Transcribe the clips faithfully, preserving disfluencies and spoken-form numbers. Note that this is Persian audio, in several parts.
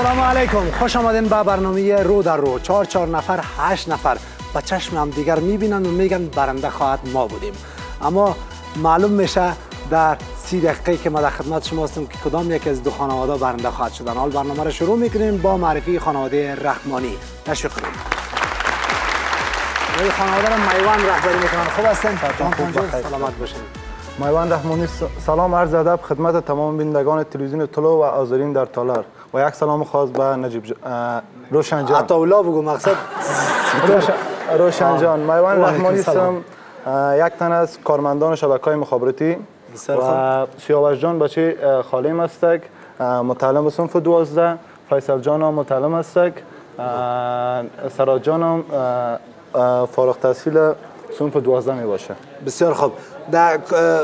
سلام علیکم، خوش آمدین به برنامه رو در رو. چهار چهار نفر هشت نفر با چشم هم دیگر میبینن و میگن برنده خواهد ما بودیم، اما معلوم میشه در سی دقیقه که ما در خدمت شما هستیم که کدام یکی از دو خانواده برنده خواهد شدن. حال برنامه رو شروع میکنیم با معرفی خانواده رحمانی. تشویق کنیم. این خانواده رو میوان رهبری میکنن. خوب هستین؟ سلامت باشین. میوان رحمانی سلام عرض ادب خدمت تمام بینندگان تلویزیون طلوع و حاضرین در تالار و یک سلام خاص به نجیب ج... روشن جان. عطاالله بگو مقصد. روشن, روشن جان. میوان رحمانی هستم، یک تن از کارمندان شبکه‌های مخابراتی و سیاوش جان بچه خالیم هستک، متعلم صنف دوازده. فیصل جان هم متعلم هستک. سراج جان هم فارغ التحصیل صنف دوازده می باشه. بسیار خوب. در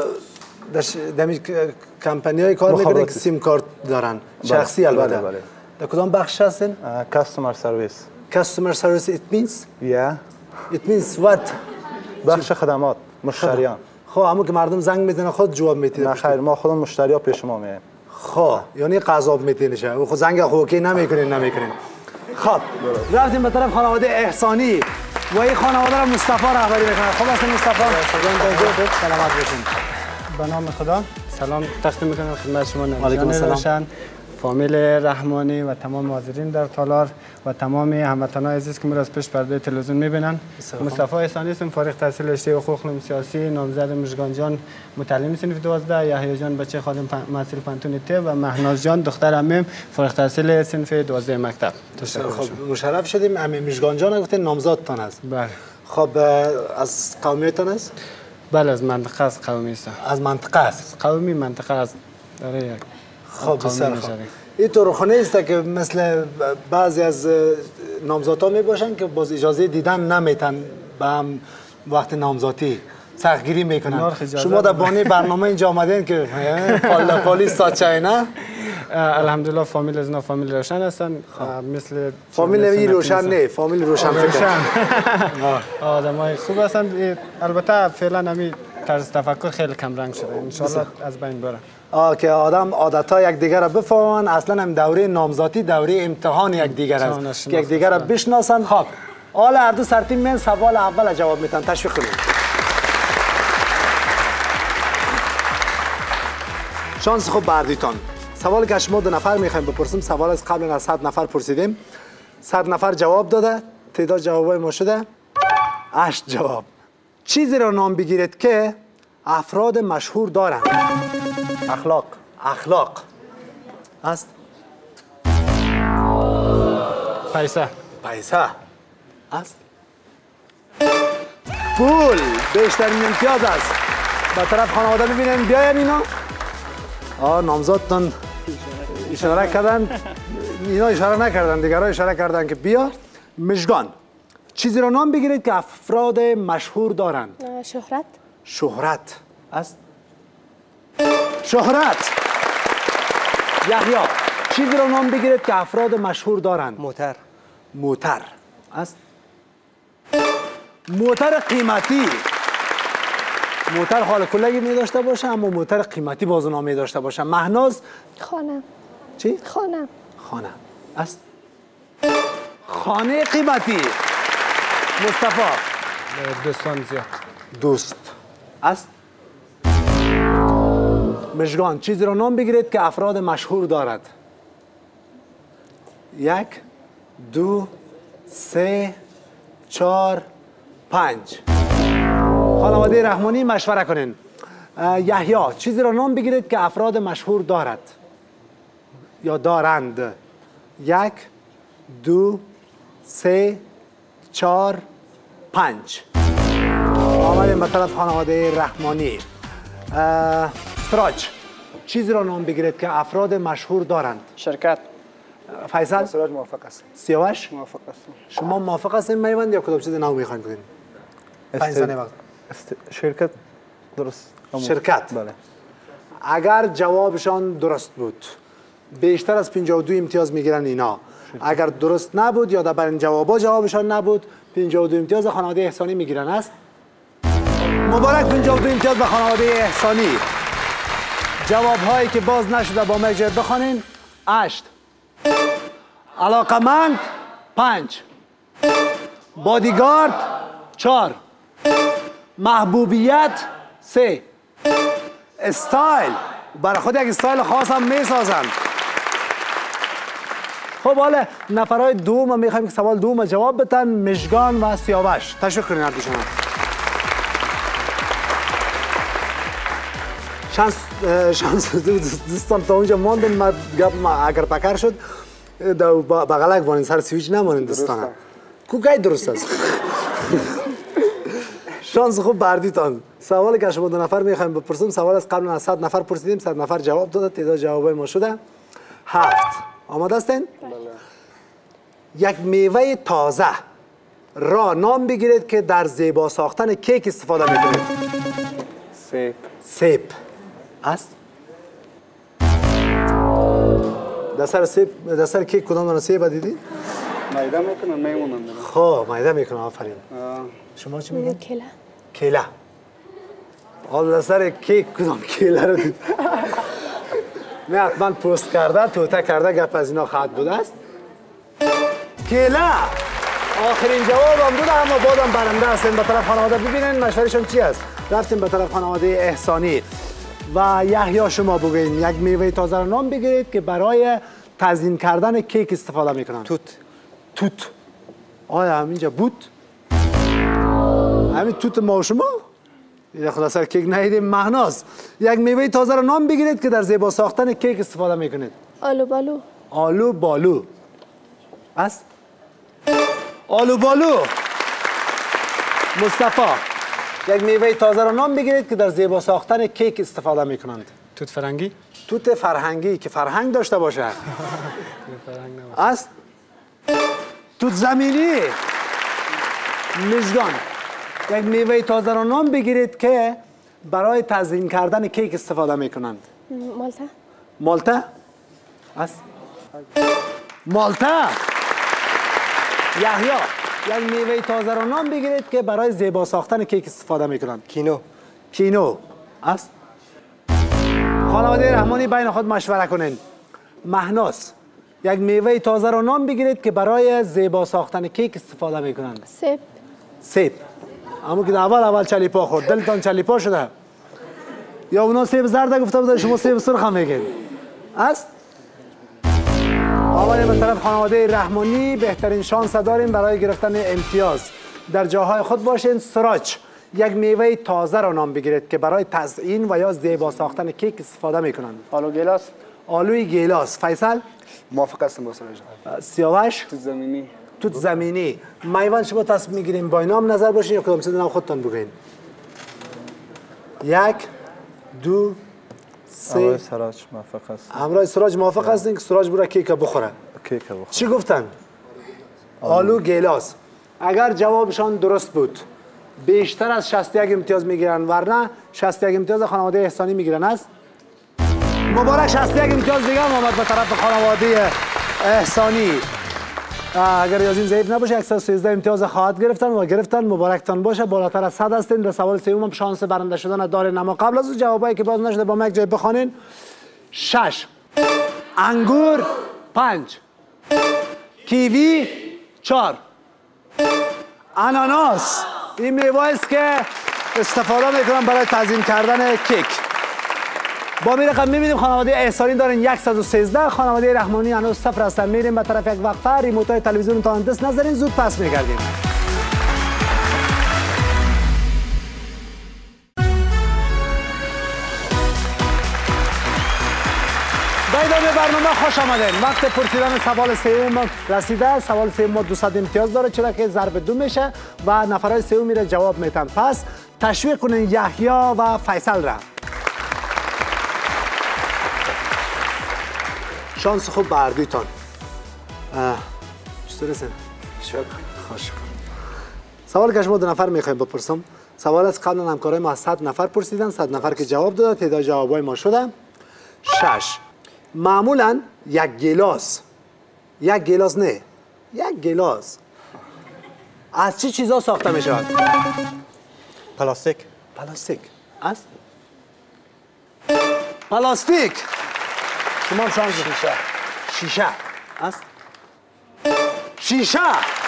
در کمپانی های کار میکنن که سیم کارت دارن شخصی البته. بله بله. در کدام بخش هستین؟ کاستمر سرویس. کاستمر سرویس it means؟ Yeah. It means what؟ بخش خدمات مشتریان. خب همون که مردم زنگ میزنن خود جواب میدید؟ نه خیر، ما خودمون مشتریا پیش ما میایم. خب یعنی قضاوت میتینشه و خود زنگ خوکی نمیکنین نمیکنین. خب رفتیم به طرف خانواده احسانی و این خانواده را مصطفی رهبری میکنه. خوب هستین مصطفی؟ سلامت باشین. به نام خدا سلام تقدیم میکنم خدمت شما علیکم نوجان روشن، فامیل رحمانی و تمام حاضرین در تالار و تمام هموطنان عزیز که ما را از پیش پرده تلویزیون میبینن. مصطفی احسانی هستم، فارغ التحصیل رشته حقوق علوم سیاسی، نامزد مژگان جان متعلم صنف دوازده، یحیی جان بچه خادم محصل پانتون ته و مهناز جان دختر عمیم فارغ التحصیل صنف دوازده مکتب. خب مشرف شدیم. عمیم مژگان جان گفتین نامزدتان است؟ بله. خب از قومیتان است؟ بله از منطقه از قومی است. از منطقه است؟ قومی منطقه از داره یک. خب بسیار خوب. این تو رخونه است که مثل بعضی از نامزادها می باشن که باز اجازه دیدن نمیتن به هم وقت نامزادی سختگیری میکنن. شما در بانی برنامه اینجا آمدین که پالیس ساچای نه؟ الحمدلله فامیل از اینا فامیل روشن هستن. مثل فامیل این روشن نه، فامیل روشن فکر. آدمای خوب هستن. البته فعلا همین طرز تفکر خیلی کم رنگ شده، ان شاء الله از بین بره. آه که آدم عادت‌ها یک دیگر را بفهمن. اصلا هم دوره نامزادی دوره امتحان یک دیگر است که یک دیگر را بشناسن. خب حالا هر دو سرتیم من سوال اول جواب میتن. تشویق کنید. شانس خوب بردیتان. سوال که شما دو نفر میخوایم بپرسیم سوال از قبل از صد نفر پرسیدیم. صد نفر جواب داده. تعداد جوابای ما شده هشت جواب. چیزی را نام بگیرید که افراد مشهور دارند. اخلاق. اخلاق است؟ پیسه. پیسه است؟ پول بیشترین امتیاز است. به طرف خانواده ببینیم بیاین اینا. آه نامزادتان اشاره کردن، اینا اشاره نکردن، دیگرها اشاره کردن که بیا. مژگان چیزی را نام بگیرید که افراد مشهور دارند. شهرت. شهرت است؟ شهرت. یحیی چیزی را نام بگیرید که افراد مشهور دارند. موتر. موتر است؟ موتر قیمتی. موتر حال کلگی می داشته باشه اما موتر قیمتی بازو نامی داشته باشه. مهناز خانه. چی؟ خانه. خانه است؟ خانه قیمتی. مصطفی دوستان زیاد. دوست است؟ مژگان چیزی را نام بگیرید که افراد مشهور دارد. یک دو سه چهار پنج. خانواده رحمانی مشوره کنین. یحیی چیزی را نام بگیرید که افراد مشهور دارد یا دارند. یک دو سه چهار پنج. آمدیم به طرف خانواده رحمانی. سراج چیزی را نام بگیرید که افراد مشهور دارند. شرکت. فیصل؟ سراج موافق است. سیاوش؟ موافق است. شما موافق هستین میوند یا کدام چیز نو میخواین بگین؟ پنج ثانیه وقت. شرکت درست. شرکت. بله. اگر جوابشان درست بود بیشتر از پنجاه و دو امتیاز میگیرن اینا. اگر درست نبود یا در این جوابا جوابشان نبود پنجاه و دو امتیاز خانواده احسانی میگیرن است. مبارک پنجاه و دو امتیاز به خانواده احسانی. جواب هایی که باز نشده با ما جای بخوانین. هشت علاقمند پنج، بادیگارد چهار، محبوبیت سه، استایل برای خود یک استایل خاص هم می سازند. خب حالا نفرهای دوم میخوایم که سوال دوم جواب بدن. مژگان و سیاوش تشویق کنین هر دوشون. شانس شانس دوستان تا اونجا ماندن. ما گپ ما اگر پکر شد بغلک وانین سر سویچ نمانین دوستان. کو گای درست است. شانس خوب بردیتان. سوالی که شما دو نفر میخوایم بپرسیم سوال از قبل از صد نفر پرسیدیم، صد نفر جواب داده، تعداد جوابای ما شده هفت. آماده هستین؟ بله. یک میوه تازه را نام بگیرید که در زیبا ساختن کیک استفاده میکنید. سیب. سیب است؟ در سر سیب در سر کیک کدام دانه سیب دیدید؟ میده میکنن میمونن. خب میده میکنن. آفرین. شما چی میگید؟ کیله. کیله. حالا در سر کیک کدام کیله رو دید؟ نه حتما پست کرده، توته کرده، گپ از اینا خواهد بوده است. کیله آخرین جواب هم بوده، اما بازم برنده هستین. به طرف خانواده ببینین مشورهشون چی است. رفتیم به طرف خانواده احسانی و یحیی شما بگوین یک میوه تازه را نام بگیرید که برای تزیین کردن کیک استفاده میکنن. توت. توت. آیا همینجا بود؟ همین توت ما و شما؟ یه خدا سر کیک ندیدیم. مهناز یک میوه تازه را نام بگیرید که در زیبا ساختن کیک استفاده میکنید. آلو بالو. آلو بالو است؟ آلو بالو. مصطفی یک میوه تازه را نام بگیرید که در زیبا ساختن کیک استفاده میکنند. توت فرنگی. توت فرهنگی که فرهنگ داشته باشه. است؟ توت زمینی. مژگان یک میوه تازه را نام بگیرید که برای تزیین کردن کیک استفاده میکنند. مالتا. مالتا است؟ مالتا. یحیی یک میوه تازه را نام بگیرید که برای زیبا ساختن کیک استفاده میکنند. کینو. کینو است؟ خانواده رحمانی بین خود مشوره کنین. مهناز یک میوه تازه را نام بگیرید که برای زیبا ساختن کیک استفاده میکنند. سیب. سیب. اما که اول اول چلیپا خورد دلتان چلیپا شده یا اونا سیب زرد گفته بودن شما سیب سرخ هم میگین است؟ آمدیم به طرف خانواده رحمانی. بهترین شانس داریم برای گرفتن امتیاز. در جاهای خود باشین. سراج یک میوه تازه را نام بگیرید که برای تزیین و یا زیبا ساختن کیک استفاده میکنند. آلو گیلاس. آلوی گیلاس. فیصل موافق هستم با سراج. سیاوش توت زمینی. توت زمینی. میوان شما تصمیم میگیریم با اینام نظر باشین یا کدام چیز نام خودتان بگین. یک دو سه. سراج موافق است. همراه سراج موافق هستین که سراج برای کیک بخوره. کیک بخوره. چی گفتن؟ آلو گیلاس. اگر جوابشان درست بود بیشتر از شصت و یک امتیاز میگیرن، ورنه شصت و یک امتیاز خانواده احسانی میگیرن است. مبارک. شصت و یک امتیاز دیگه هم آمد به طرف خانواده احسانی. اگر ریاضیم ضعیف نباشه صد و سیزده امتیاز خواهد گرفتن و گرفتن. مبارکتان باشه. بالاتر از صد هستین. در سوال سوم هم شانس برنده شدن دارین، اما قبل از جوابایی که باز نشده با ما یک جای بخوانین. شش، انگور پنج، کیوی چهار، اناناس. این میوه است که استفاده میکنن برای تزیین کردن کیک. با می رقم میبینیم خانواده احسانی دارن صد و سیزده، خانواده رحمانی هنوز صفر هستن. میریم به طرف یک وقفه. ریموت های تلویزیون تا دست نذارین، زود پس میگردیم. به ادامه برنامه خوش آمدین. وقت پرسیدن سوال سوم رسیده. سوال سوم دویست امتیاز داره چرا که ضرب دو میشه و نفرای سوم میره جواب میتن. پس تشویق کنین یحیی و فیصل را. شانس خوب بردویتان. چطور هستین؟ شکر. خوش. سوال که شما دو نفر میخوایم بپرسم. سوال از قبل همکارای ما صد نفر پرسیدن. صد نفر که جواب داده تعداد جوابای ما شده شش. معمولا یک گیلاس یک گیلاس نه یک گیلاس از چه چیزا ساخته می شود؟ پلاستیک. پلاستیک است؟ پلاستیک. شما هم شانس. شیشه. شیشه است؟ شیشه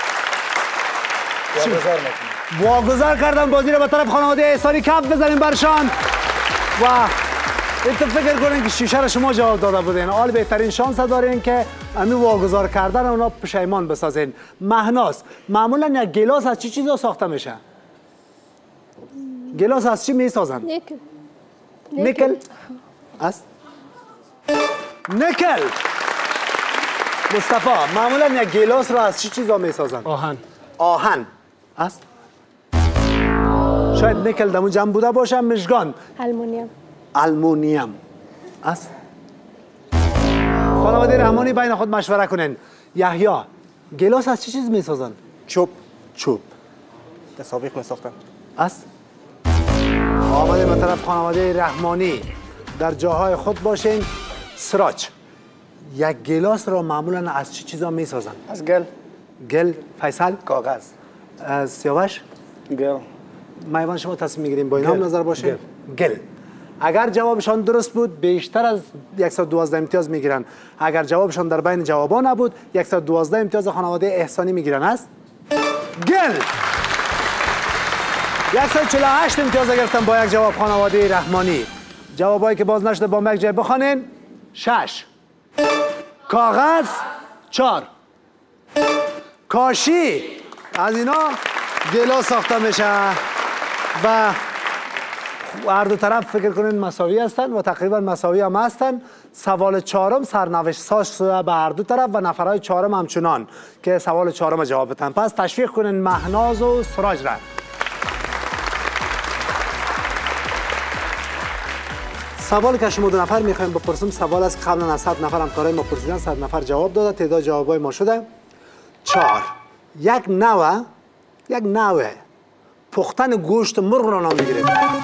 واگذار میکنم. واگذار کردن بازی رو به طرف خانواده احسانی. کف بزنیم برشان و انتو فکر کنین که شیشه رو شما جواب داده بودین. حال بهترین شانس دارین که همین واگذار کردن اونا پشیمان بسازین. مهناز، معمولا یک گلاس از چی چیزا ساخته میشه؟ گلاس از چی میسازن؟ نیکل. نیکل؟ است؟ نیکل. مصطفی، معمولا یک گلاس رو از چی چیزا میسازن؟ آهن. آهن. است؟ شاید نیکل دمون جمع بوده باشه. مژگان. المونیم. المونیم. است؟ خانواده رحمانی بین خود مشوره کنین. یحیی، گلاس از چی چیز میسازن؟ چوب. چوب. تصابیق میساختن. است؟ آمده به طرف خانواده رحمانی. در جاهای خود باشین. سراج، یک گلاس را معمولا از چی چیزا میسازن؟ از گل. گل. فیصل؟ کاغذ. از سیاوش؟ گل. میوان شما تصمیم میگیریم با اینا هم نظر باشه. گل. گل. اگر جوابشان درست بود بیشتر از صد و دوازده امتیاز میگیرن. اگر جوابشان در بین جوابا نبود صد و دوازده امتیاز خانواده احسانی میگیرن. است؟ گل. صد و چهل و هشت امتیاز گرفتن با یک جواب خانواده رحمانی. جوابایی که باز نشده با یک جای بخوانین. شش. کاغذ. چهار. کاشی. از اینا گلاس ساخته میشه و هر دو طرف فکر کنین مساوی هستن و تقریبا مساوی هم هستن. سوال چهارم سرنوشت ساز شده به هر دو طرف و نفرهای چهارم همچنان که سوال چهارم جواب بدن. پس تشویق کنین مهناز و سراج را. سوالی که شما دو نفر میخوایم بپرسیم سوال است که قبلا از صد نفر همکارای ما پرسیدن. صد نفر جواب داده. تعداد جوابای ما شده چهار. یک نوع یک نوع پختن گوشت مرغ را نام بگیرید.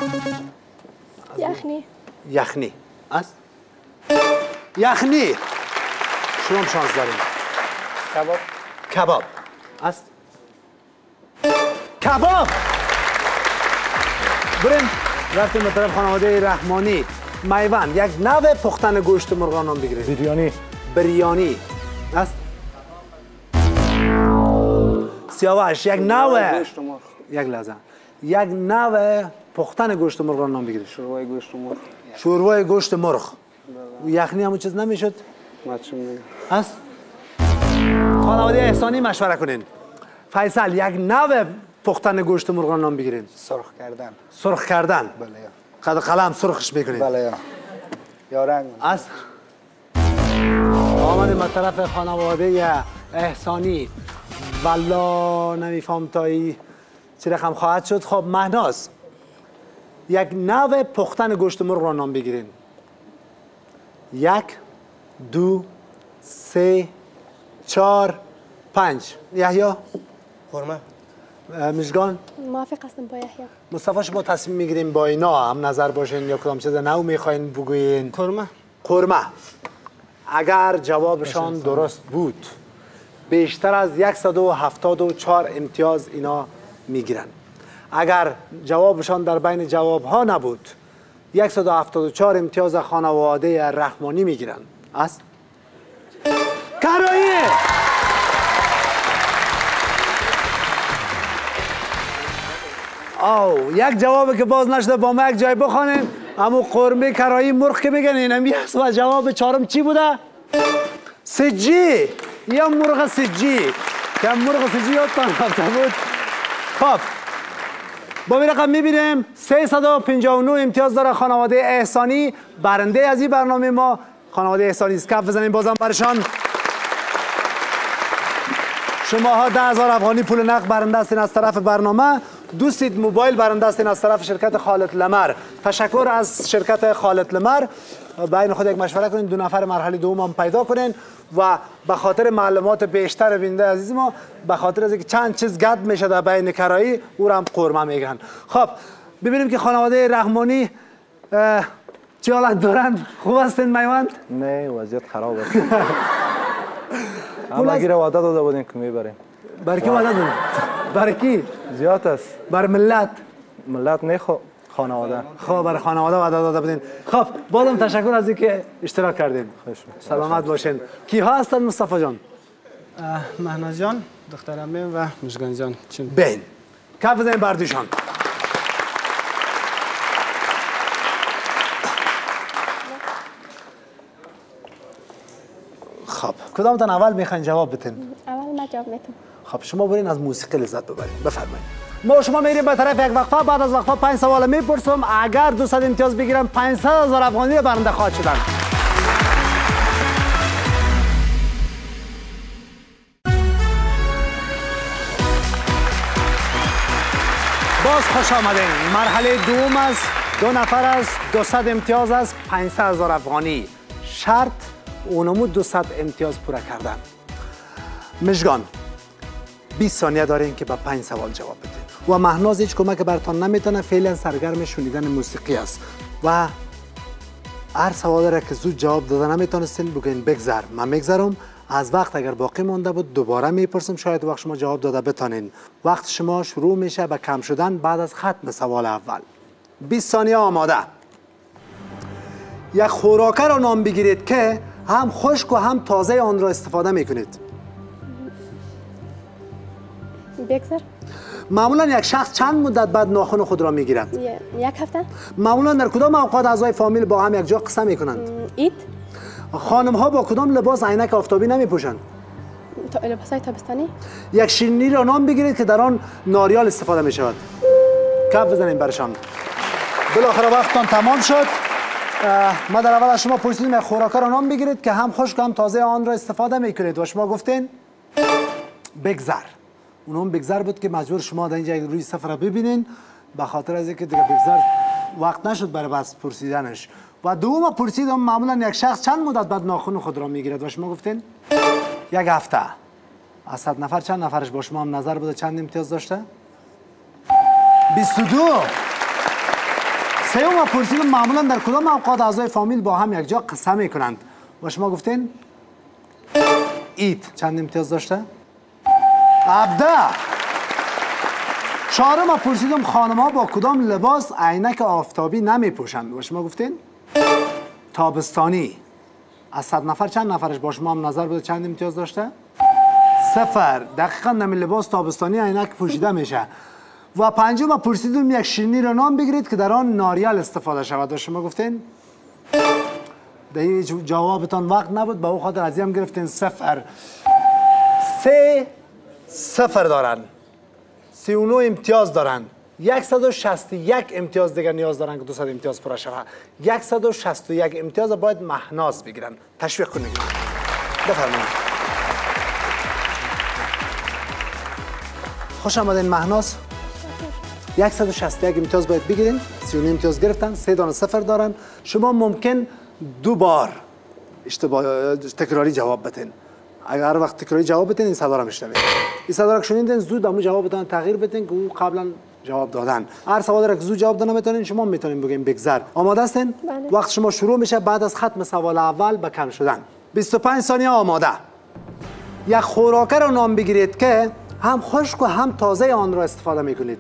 یخنی. یخنی. است؟ یخنی. شما هم شانس دارید. کباب. کباب. است؟ کباب. بریم رفتیم به طرف خانواده رحمانی. میوان، یک نوع پختن گوشت مرغ را نام بگیرید. بریانی. بریانی. است؟ سیاوش، یک نوع گوشت مرغ. یک لحظه. یک نوع پختن گوشت مرغ را نام بگیرید. شوربای گوشت مرغ. شوربای گوشت مرغ. یخنی همون چیز نمیشد؟ مچم میگه. هست؟ خانواده احسانی مشوره کنین. فیصل، یک نوع پختن گوشت مرغ را نام بگیرید. سرخ کردن. سرخ کردن. بله یا. قد قلم سرخش میکنید. بله یا. یا رنگ. است؟ آمدیم به طرف خانواده احسانی. والا نمیفهم تایی چه رقم خواهد شد. خب مهناز، یک نوع پختن گوشت مرغ را نام بگیرین. یک، دو، سه، چهار، پنج. یحیی؟ خرمه. مژگان؟ موافق هستم با یحیی. مصطفی، شما تصمیم میگیریم با اینا هم نظر باشین یا کدام چیز نو میخواین بگوین؟ قرمه. قرمه. اگر جوابشان درست بود بیشتر از صد و هفتاد و چهار امتیاز اینا میگیرن. اگر جوابشان در بین جواب ها نبود صد و هفتاد و چهار امتیاز خانواده رحمانی میگیرن. است؟ کرایی. او یک جوابی که باز نشده با ما یک جای بخوانیم. اما قرمه کرایی مرغ که میگن اینم است و جواب چهارم چی بوده؟ سجی. یا مرغ سجی که مرغ سجی یادتان رفته بود. خب با این رقم میبینیم سیصد و پنجاه و نه امتیاز داره خانواده احسانی. برنده از این برنامه ما خانواده احسانی است. کف بزنیم بازم برشان. شما ها ده هزار افغانی پول نقد برنده هستین از طرف برنامه. دو سید موبایل برنده هستین از طرف شرکت خالد لمر. تشکر از شرکت خالد لمر. بین خود یک مشوره کنین. دو نفر مرحله دوم هم پیدا کنین و به خاطر معلومات بیشتر بیننده عزیز ما، به خاطر از اینکه چند چیز گد میشه در بین کرایی، او را هم قرمه میگن. خب ببینیم که خانواده رحمانی چه حالت دارن. خوب هستین میوند؟ نه وضعیت خراب است. اما اگر وعده داده بودین که میبریم. برای کی وعده دادین؟ برای کی؟ زیاد است. برای ملت. ملت نه خو خانواده. خب برای خانواده وعده داده بودین. خب بازم تشکر از اینکه اشتراک کردین. خوش سلامت باشین. کی ها هستن مصطفی جان؟ مهناز جان، دختر امیم و مژگان جان. بین کف بزنید بر دوشان. خب کدامتان اول میخواین جواب بتین؟ اول ما جواب میتونم. خب شما برین از موسیقی لذت ببرید. بفرمایید. ما شما میریم به طرف یک وقفه. بعد از وقفه پنج سوال میپرسم. اگر دویست امتیاز بگیرن پانصد هزار افغانی برنده خواهد شدن. باز خوش آمدین. مرحله دوم است. دو نفر است. دویست امتیاز است. پانصد هزار افغانی. شرط اونمو دویست امتیاز پورا کردن. مژگان بیست ثانیه دارین که به پنج سوال جواب بدین و مهناز هیچ کمک برتان نمیتونه. فعلا سرگرم شنیدن موسیقی است و هر سوال را که زود جواب داده نمیتونستین بگین بگذر. من میگذرم. از وقت اگر باقی مونده بود دوباره میپرسم. شاید وقت شما جواب داده بتانین. وقت شما شروع میشه به کم شدن بعد از ختم سوال اول. بیست ثانیه آماده. یک خوراک را نام بگیرید که هم خشک و هم تازه آن را استفاده میکنید. بگذر. معمولا یک شخص چند مدت بعد ناخن خود را میگیرد؟ یک هفته. معمولا در کدام اوقات اعضای فامیل با هم یک جا قصه میکنند؟ عید. خانم ها با کدام لباس عینک آفتابی نمیپوشند؟ لباس های تابستانی. یک شیرینی را نام بگیرید که در آن ناریال استفاده می شود. کف بزنیم برشان. بالاخره وقتتان تمام شد. ما در اول از شما پرسیدیم یک خوراک را نام بگیرید که هم خشک هم تازه آن را استفاده میکنید و شما گفتین بگذر. اونم بگذر بود که مجبور شما در اینجا روی صفحه را ببینین به خاطر از اینکه دیگه بگذر وقت نشد برای بس پرسیدنش. و دوم پرسیدم معمولا یک شخص چند مدت بعد ناخن خود را میگیرد و شما گفتین یک هفته. از صد نفر چند نفرش با شما هم نظر بوده چند امتیاز داشته؟ بیست و دو. سوم پرسیدم معمولا در کدام اوقات اعضای فامیل با هم یک جا قصه میکنند و شما گفتین عید. چند امتیاز داشته؟ هفده. چهارم پرسیدم خانم ها با کدام لباس عینک آفتابی نمی پوشند و شما گفتین تابستانی. از صد نفر چند نفرش با شما هم نظر بوده چند امتیاز داشته؟ صفر. دقیقا نمی لباس تابستانی عینک پوشیده میشه. و پنجم پرسیدم یک شیرینی را نام بگیرید که در آن ناریال استفاده شود و شما گفتین در جوابتان وقت نبود به او خاطر ازی هم گرفتین صفر. سه صفر دارن. سی و نه امتیاز دارن. صد و شصت و یک امتیاز دیگر نیاز دارن که دویست امتیاز پورا شود. صد و شصت و یک امتیاز باید مهناز بگیرن. تشویق کنید. بفرمایید. خوش آمدین مهناز. صد و شصت و یک امتیاز باید بگیرین. سی و نه امتیاز گرفتن. سه دانه صفر دارن. شما ممکن دو بار اشتباه تکراری جواب بدین. اگر هر وقت تکراری جواب بدین این صدا را میشنوید. این صدا را که شنیدین زود همون جوابتان تغییر بدین که او قبلا جواب دادن. هر سوال را که زود جواب دادن نمیتونین شما میتونین بگین بگذر. آماده هستین؟ بله. وقت شما شروع میشه بعد از ختم سوال اول به کم شدن. بیست و پنج ثانیه آماده. یک خوراک را نام بگیرید که هم خشک و هم تازه آن را استفاده میکنید.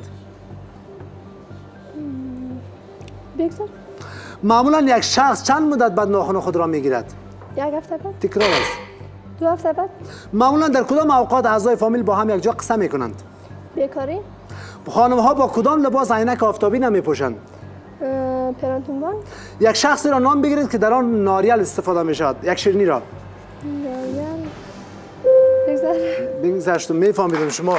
بگذر. معمولا یک شخص چند مدت بعد ناخن خود را میگیرد؟ یک هفته بعد. تکرار است. دو هفته بعد. معمولا در کدام اوقات اعضای فامیل با هم یک جا قصه میکنند؟ بیکاری. خانم ها با کدام لباس عینک آفتابی نمی پوشند؟ پرانتون بان. یک شخصی را نام بگیرید که در آن ناریال استفاده می شود. یک شیرینی را. ناریال. بگذر. بگذرشتم میفهمیدم شما.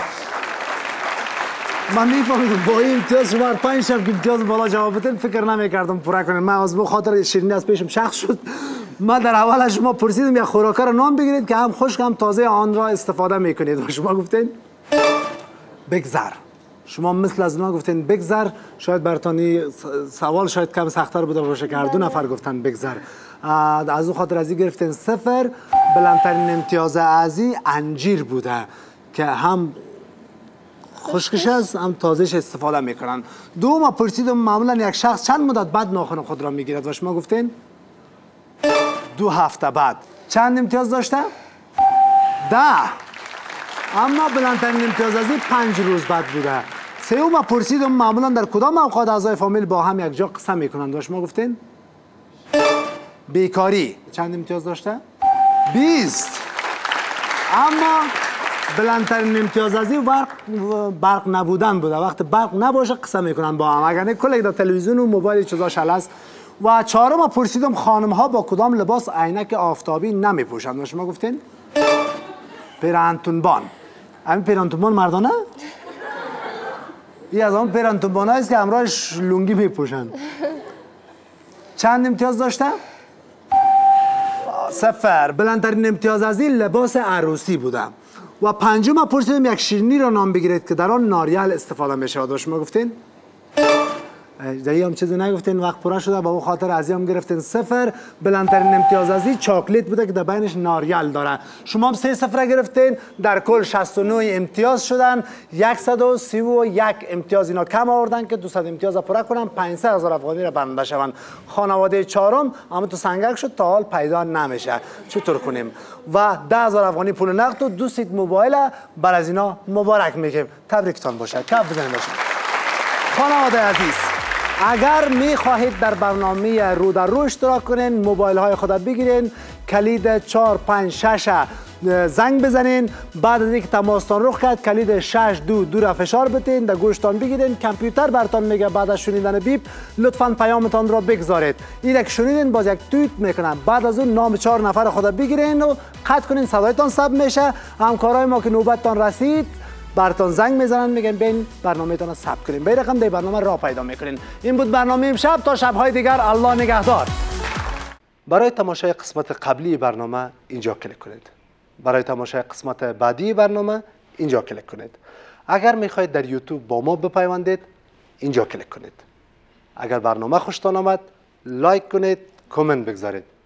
من میفهمیدم با این امتیاز شما پنج شب که امتیاز بالا جواب بدین فکر نمیکردم پورا کنین. من از خاطر شیرینی از پیشم شخص شد. من در اول شما پرسیدم یک خوراک را نام بگیرید که هم خشک هم تازه آن را استفاده میکنید و شما گفتین بگذر. شما مثل از اونا گفتین بگذر. شاید برتانی سوال شاید کم سخت‌تر بوده باشه که هر دو نفر گفتن بگذر. از اون خاطر ازی گرفتین صفر. بلندترین امتیاز ازی انجیر بوده که هم خشکش است هم تازهش استفاده میکنن. دوم پرسیدم معمولا یک شخص چند مدت بعد ناخن خود را میگیرد و شما گفتین دو هفته بعد. چند امتیاز داشته؟ ده. اما بلندترین امتیاز از این پنج روز بعد بوده. سوم پرسیدم معمولا در کدام اوقات اعضای فامیل با هم یک جا قسم میکنند و شما گفتین بیکاری. چند امتیاز داشته؟ بیست. اما بلندترین امتیاز از این برق برق نبودن بوده. وقتی برق نباشه قسم میکنن با هم، اگر نه کل در تلویزیون و موبایل چیزا شل است. و چهارم پرسیدم خانم ها با کدام لباس عینک آفتابی نمی پوشند؟ شما گفتین پیرهنتونبان. همین پیرهنتونبان مردانه؟ این از اون پیرهنتونبان است که همراهش لنگی میپوشند. چند امتیاز داشته؟ صفر. بلندترین امتیاز از این لباس عروسی بوده. و پنجم پرسیدم یک شیرینی را نام بگیرید که در آن ناریل استفاده می شود. شما گفتین؟ دیگه هم چیزی نگفتین، وقت پورا شده، با اون خاطر از هم گرفتین صفر. بلندترین امتیاز از این چاکلیت بوده که در بینش ناریل داره. شما هم سه صفر گرفتین، در کل شصت و نه امتیاز شدن. صد و سی و یک امتیاز اینا کم آوردن که دویست امتیاز پورا کنن، پانصد هزار افغانی را برنده شوند. خانواده چهارم اما تو سنگک شد، تا حال پیدا نمیشه. چطور کنیم؟ و ده هزار افغانی پول نقد و دو سیت موبایل بر از اینا مبارک میگیم. تبریکتان باشه. کف بزنید باشه. خانواده عزیز، اگر می خواهید در برنامه رو در رو اشتراک کنین، موبایل های خود بگیرین، کلید چهار پنج شش زنگ بزنین. بعد از اینکه تماستان رخ کرد کلید شش دو دو را فشار بتین، در گوشتان بگیرین. کامپیوتر برتان میگه بعد از شنیدن بیپ لطفاً پیامتان را بگذارید. این که شنیدین باز یک توییت میکنن، بعد از اون نام چهار نفر خود بگیرین و قطع کنین، صدایتان ثبت میشه. همکارای ما که نوبتتان رسید براتون زنگ میزنن، میگن بین برنامه‌تون رو ثبت کنین، به رقم دی برنامه را پیدا میکنین. این بود برنامه امشب. تا شب‌های دیگر الله نگهدار. برای تماشای قسمت قبلی برنامه اینجا کلیک کنید. برای تماشای قسمت بعدی برنامه اینجا کلیک کنید. اگر میخواهید در یوتیوب با ما بپیوندید اینجا کلیک کنید. اگر برنامه خوشتان آمد لایک کنید، کامنت بگذارید.